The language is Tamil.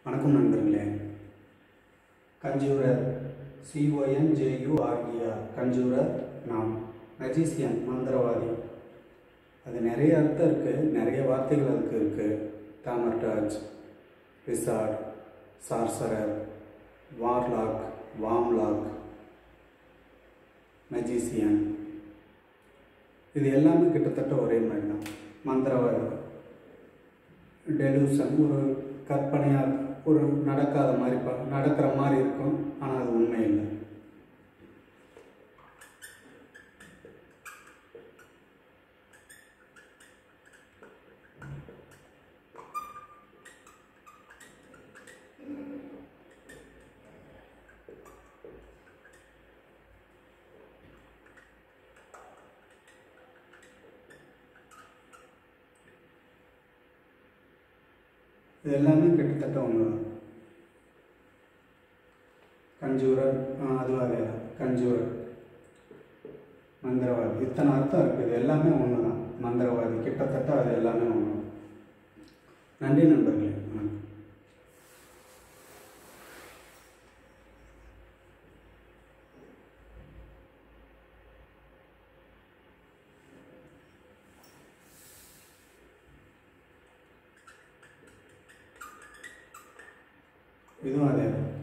வணக்கம் நண்பர்களே. கன்ஜூரர் CONJURER கன்ஜூரர் நாம் மெஜிசியன் மந்திரவாதி. அது நிறைய அர்த்தம் இருக்குது, நிறைய வார்த்தைகள் அதுக்கு இருக்குது. தாமர்டாஜ், விசார்ட், சார்சரர், வார்லாக், வாம்லாக், மெஜிசியன், இது எல்லாமே கிட்டத்தட்ட ஒரே மாதிரி தான். மந்திரவாதி, டெலூஷன், ஒரு கற்பனையாக ஒரு நடக்காத மாதிரி நடக்கிற மாதிரி இருக்கும், ஆனால் அது உண்மை இல்லை. இது எல்லாமே கிட்டத்தட்ட ஒன்று தான். கன்ஜூரர், அதுவாக கன்ஜூரர், மந்திரவாதி, இத்தனை அர்த்தம் இருக்குது. இது எல்லாமே ஒன்று தான். மந்திரவாதி கிட்டத்தட்ட அது எல்லாமே ஒன்று தான். நன்றி நண்பர்களே. இதுவும் அதே